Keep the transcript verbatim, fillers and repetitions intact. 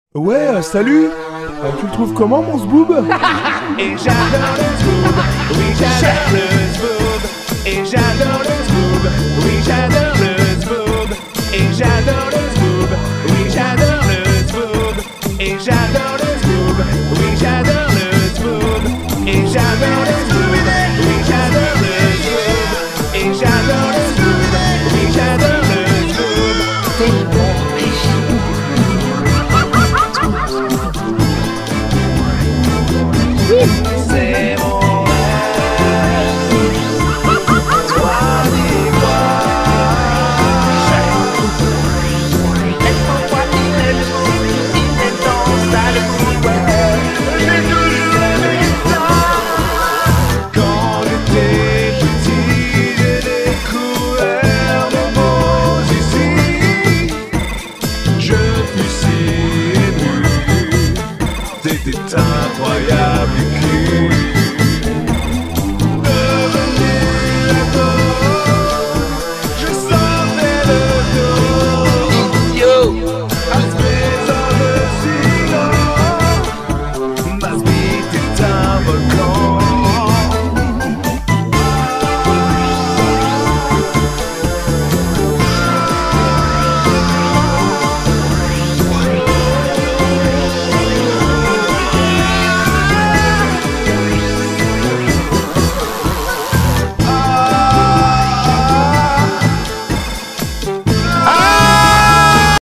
Ouais, euh, salut euh, Tu le trouves comment, mon zboob? Et j'adore le zboob, oui j'adore le zboob. Et j'adore le zboob, oui j'adore le zboob. Et j'adore le zboob, oui j'adore le zboob. Et j'adore